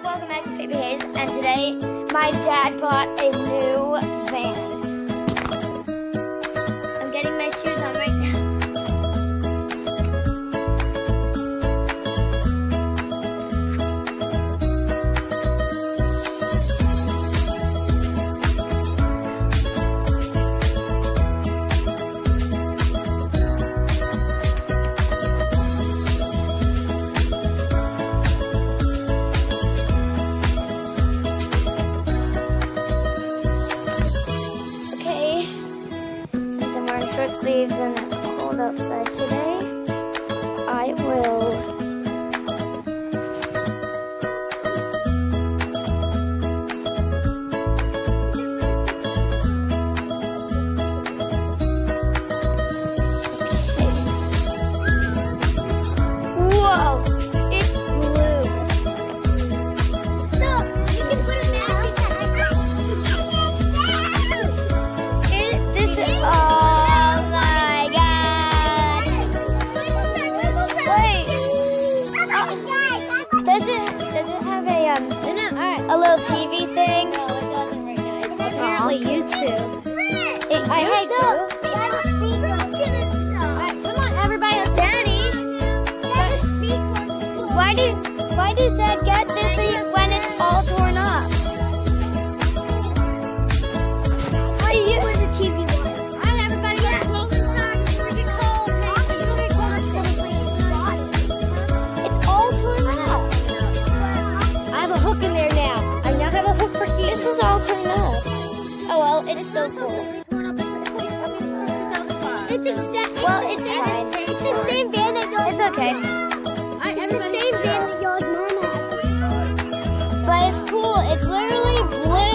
welcome back to Phoebe Hayes, and today my dad bought a new van. I'm getting my shoes on right now. Short sleeves and it's cold outside today. I will Whoa! It's blue. Look, you can put a match on This is Does it have a little TV thing? No, it doesn't right now. It apparently used to. It I used hate to. It has a speaker and stuff. Alright, come on, everybody, Daddy, why did Dad get this when it's all torn up? What do you? where the TV was. Alright, everybody, let's go inside before we get cold. It's all torn up. I have a hook in there now. I now have a hook for you. This is all turned up. Oh well, it's still cool. It's exactly. Well, it's fine. It's the same van that yours. It's okay. It's the same van that yours mama. But it's cool. It's literally blue.